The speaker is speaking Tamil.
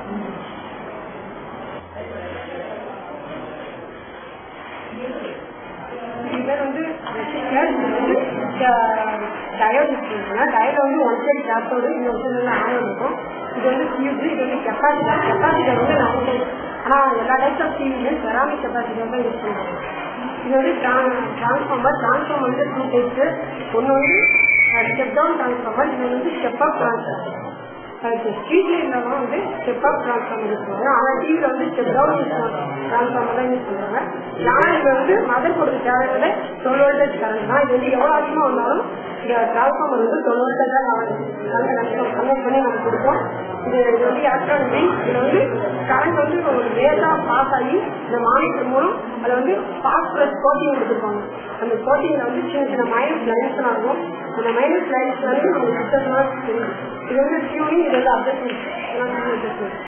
இவர் வந்து டயோட் இருக்குன்னா டயோட வந்து ஒன் சைடு கேத்தோடு இன்னொரு சைடுல ஆன் இருக்கும். இது வந்து ஃபியூஸ், இது வந்து கெப்பாசிட்டர். கெப்பாசிட்டர் வந்து நம்ம ஆனால் எல்லா டைப்ஸ் ஆஃப் டிவிலையும் செராமிக் கெப்பாசிட்டர் தான் யூஸ் பண்ணுவாங்க. இது வந்து டிரான்ஸ்ஃபார்மர் வந்து 2 டைப்ஸ். ஒன்று வந்து ஸ்டெப் டவுன் டிரான்ஸ்ஃபார்மர், இது வந்து ஸ்டெப் அப் டிரான்ஸ்ஃபார்மர். ஸ்ட்ரீட்ல இருந்தாலும் வந்து ஸ்டெப் அப் டிரான்ஸ்ஃபார்மர் யூஸ் பண்ணுவாங்க. ஆனால் டிவியில் வந்து ஸ்டெப் டவுன் டிரான்ஸ்ஃபார்மர் தான் யூஸ் பண்ணுவாங்க. ஆனால் இது வந்து மதர் போர்டு தேவையில்ல 12 வோல்டேஜ் கரண்ட் தான். இது வந்து எவ்வளோ அதிகமாக வந்தாலும் இந்த டிரான்ஸ்ஃபார்மர் வந்து 12 வோல்டேஜ் தான் கன்வெர்ட் பண்ணி நம்ம கொடுப்போம். இது வந்து எலக்ட்ரானிக். இதில் வந்து கரண்ட் வந்து உங்களுக்கு லேசாக பாஸ் ஆகி இந்த மானிட்டர் மூலம் அதில் வந்து பாஸ்பரஸ் கோட்டிங் கொடுத்துருப்பாங்க. அந்த கோட்டிங்கில் வந்து சின்ன சின்ன மைனஸ் லைன்ஸ்லாம் இருக்கும். அந்த மைனஸ் லைன்ஸ் வந்து நம்ம சிஸ்டம்லாம் தெரியும். இது வந்து டியூனிங், இது வந்து அட்ஜஸ்ட்மெண்ட்.